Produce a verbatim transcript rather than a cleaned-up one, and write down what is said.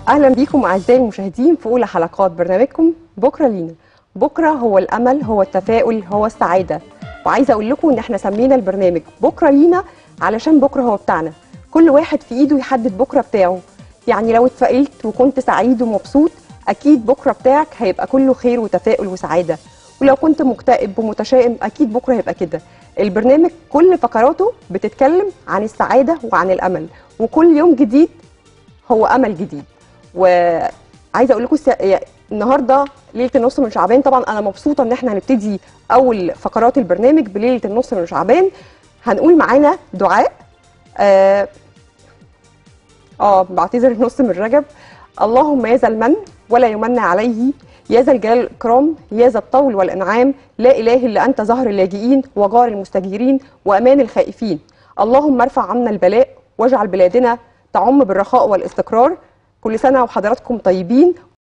اهلا بيكم اعزائي المشاهدين في اولى حلقات برنامجكم بكره لينا. بكره هو الامل، هو التفاؤل، هو السعاده. وعايزه اقول لكم ان احنا سمينا البرنامج بكره لينا علشان بكره هو بتاعنا، كل واحد في ايده يحدد بكره بتاعه. يعني لو اتفائلت وكنت سعيد ومبسوط اكيد بكره بتاعك هيبقى كله خير وتفاؤل وسعاده، ولو كنت مكتئب ومتشائم اكيد بكره هيبقى كده. البرنامج كل فقراته بتتكلم عن السعاده وعن الامل، وكل يوم جديد هو امل جديد. وعايزه اقول لكم النهارده ليله النص من شعبان. طبعا انا مبسوطه ان احنا هنبتدي اول فقرات البرنامج بليله النص من شعبان. هنقول معانا دعاء اه, آه بعتذر نص من رجب. اللهم يا ذا المن ولا يمن عليه، يا ذا الجلال والاكرام، يا ذا الطول والانعام، لا اله الا انت ظهر اللاجئين وجار المستجيرين وامان الخائفين. اللهم ارفع عنا البلاء واجعل بلادنا تعم بالرخاء والاستقرار. كل سنه وحضراتكم طيبين،